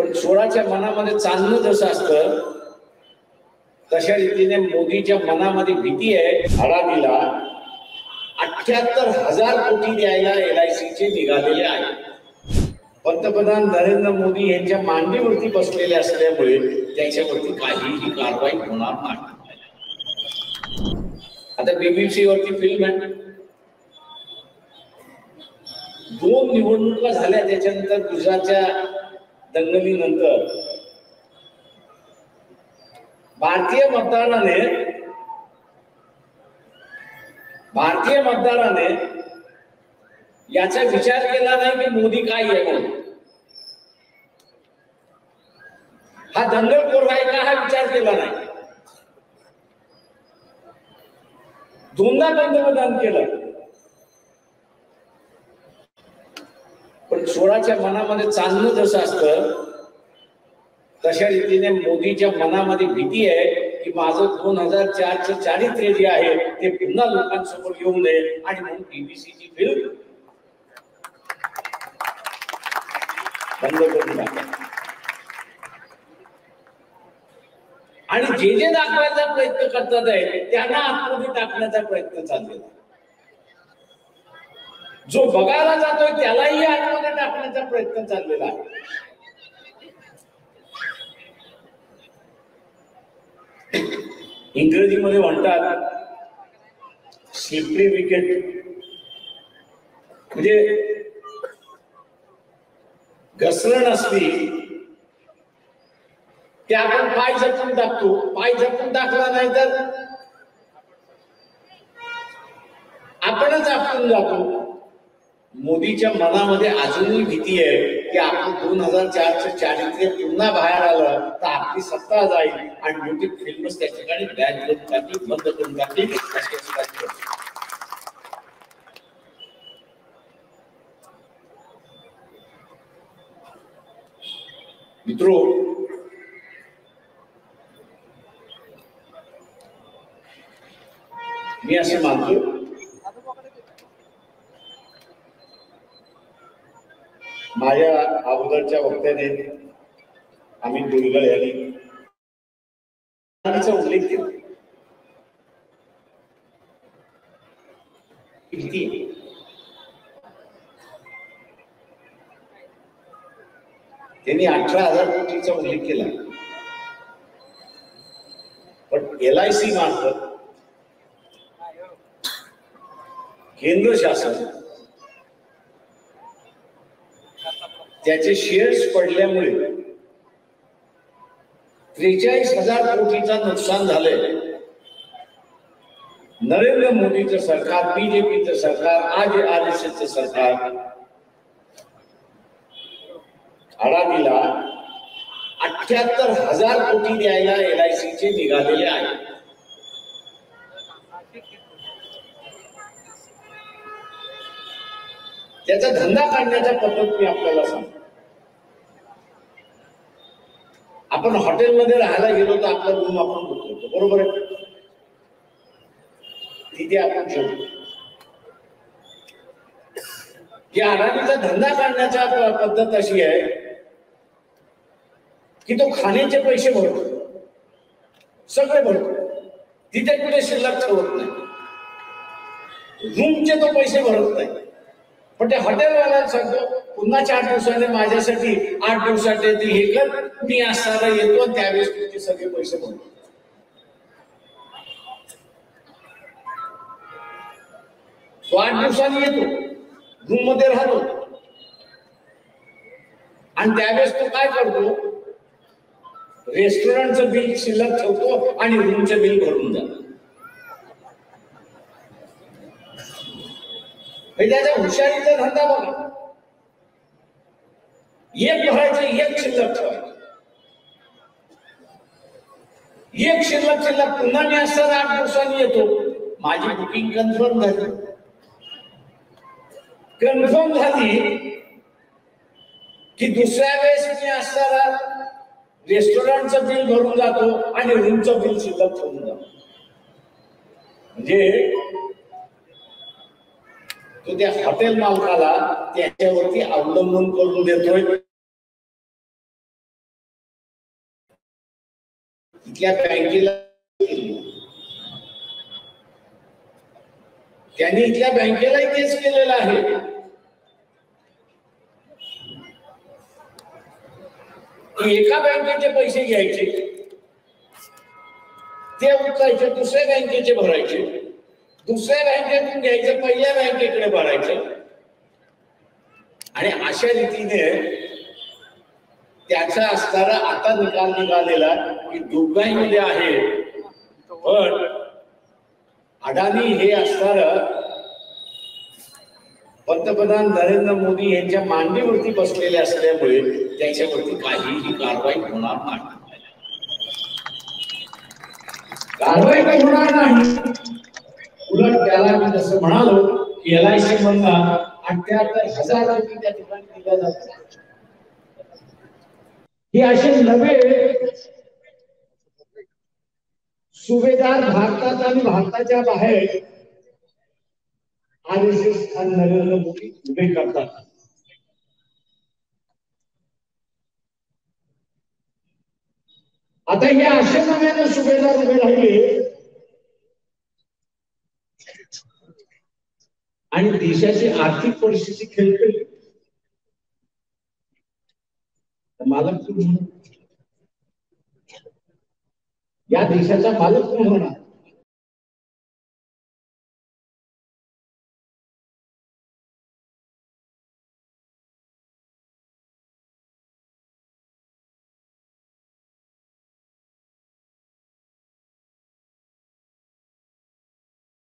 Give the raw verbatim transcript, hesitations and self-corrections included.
पण चोराच्या मनामध्ये चांदणं जसं असतं तशा रीतीने मोदीच्या मनामध्ये भीती आहे. अडाणीला अठ्ठ्याहत्तर हजार कोटी द्यायला एल आय सी चे निघालेले आहे. पंतप्रधान नरेंद्र मोदी यांच्या मांडीवरती बसलेले असल्यामुळे त्याच्यावरती काहीही कारवाई होणार नाही. आता बीबीसी वरती फिल्म आहे, दोन निवडणुका झाल्या त्याच्यानंतर गुजरातच्या दंगलीनंतर भारतीय मतदाराने भारतीय मतदाराने याचा विचार केला नाही की मोदी काय आहे म्हणून. हा दंगलखोर आहे का हा विचार केला नाही. दोनदा पंतप्रधान केलं पण चोराच्या मनामध्ये चांदणं जसं असतं तशा रीतीने मोदीच्या मनामध्ये भीती आहे की माझं दोन हजार चारचं चारित्र्य जे आहे ते पुन्हा लोकांसमोर येऊ नये आणि म्हणून बीबीसीची फिल्म बंद करून टाका. आणि जे जे दाखवायचा प्रयत्न करतात आहे त्यांना आतमध्ये टाकण्याचा प्रयत्न चाललेला. जो बघायला जातोय त्यालाही आतमध्ये टाकण्याचा प्रयत्न चाललेला आहे. इंग्रजीमध्ये म्हणतात स्लिपरी विकेट, म्हणजे घसरण असली ते आपण पाय झटकून टाकतो. पाय झटकून टाकला नाही तर आपणच आपटून जातो. मोदीच्या मनामध्ये अजूनही भीती आहे की आपण दोन हजार चारचं चारित्र्य पुन्हा बाहेर आलं तर आपली सत्ता जाईल आणि मोठी फिल्मच त्या ठिकाणी बॅन करून टाकली, बंद करून टाकली. मित्रो, मी असं मानतो माझ्या अगोदरच्या वक्त्याने अमित दुलगड यांनी उल्लेख केला. किती त्यांनी अठरा हजार कोटीचा उल्लेख केला. पण एल आय सी मार्फत केंद्र शासन त्याचे शेअर्स पडल्यामुळे त्रेचाळीस हजार कोटीचा नुकसान झालंय. नरेंद्र मोदीचं सरकार, बीजेपीचं सरकार, आज आर एस एसचं सरकार अडाणीला अठ्ठ्याहत्तर हजार कोटी द्यायला एल आय सी चे निघालेले आहे. त्याचा धंदा काढण्याचा पद्धत मी आपल्याला सांगतो. आपण हॉटेलमध्ये राहायला गेलो तर आपला रूम आपण बुक करतो, बरोबर आहे. तिथे आपण जेवतो. या अडाणीचा धंदा काढण्याचा पद्धत अशी आहे की तो खाण्याचे पैसे भरतो, सगळे भरतो, तिथे कुठे शिल्लक ठेवत नाही. रूमचे तो पैसे भरत नाही. पण त्या हॉटेलवाल्याला सांगतो पुन्हा चार दिवसाने माझ्यासाठी आठ दिवसासाठी हे कर, मी असताना येतो त्यावेळेस तुझे सगळे पैसे भरतो. तो आठ दिवसांनी येतो, रूम मध्ये राहतो आणि त्यावेळेस तो काय करतो, रेस्टॉरंटचं बिल शिल्लक ठेवतो आणि रूमचं बिल भरून जातो. त्याच्या हुशारीचा धंदा बघा. एक भरायचं, एक शिल्लक ठेवायचं, एक शिल्लक शिल्लक पुन्हा मी असताना आठ दिवसांनी येतो. माझी बुकिंग कन्फर्म झाली, कन्फर्म झाली की दुसऱ्या वेळेस मी असताना रेस्टॉरंटचं बिल भरून जातो आणि रूमचं बिल शिल्लक ठेवून जातो. म्हणजे तो त्या हॉटेल मालकाला त्याच्यावरती अवलंबून करून देतोय. इथल्या बँकेला त्यांनी इथल्या बँकेलाही केस केलेला आहे. एका बँकेचे पैसे घ्यायचे, ते उचलायचे, दुसऱ्या बँकेचे भरायचे, दुसऱ्या बँकेतून घ्यायचे, पहिल्या बँकेकडे भरायचं, आणि अशा रीतीने त्याचा असणारा आता निकाल निघालेला की दुबईमध्ये आहे, पण अडाणी हे असणार पंतप्रधान नरेंद्र मोदी यांच्या मांडीवरती बसलेले असल्यामुळे त्याच्यावरती काहीही कारवाई होणार नाही. कारवाई काही होणार नाही. उलट त्याला मी जसं म्हणालो की एल आय सी मधला अठ्याहत्तर हजार कोटी त्या ठिकाणी दिल्या जातात. हे असे नवे सुभेदार भारतात आणि भारताच्या बाहेर आर एस एस आणि नरेंद्र मोदी उभे करतात. आता हे असे नव्याने सुभेदार उभे राहिले आणि देशाची आर्थिक परिस्थिती खेळते. मालक कोण? या देशाचा मालक कोण होणार?